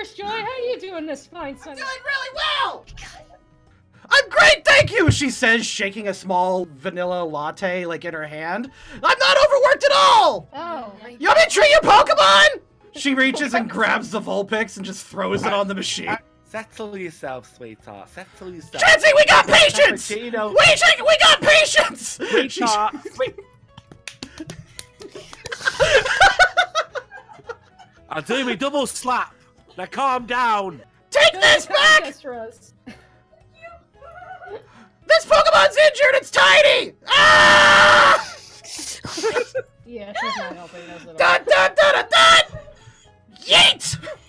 Miss Joy. How are you doing this fine Sunday? Doing really well! I'm great, thank you, she says, shaking a small vanilla latte, like, in her hand. I'm not overworked at all! Oh. You want me to treat your Pokemon? She reaches and grabs the Vulpix and just throws it on the machine. Settle yourself, sweetheart. Settle yourself. Chansey, we got patience! We got patience! Sweetheart. I'll do me double slap. Now calm down. Take this back! This Pokemon's injured! It's tiny! Ah! Yeah, she's not helping us at all. Dun dun dun dun dun! Yeet!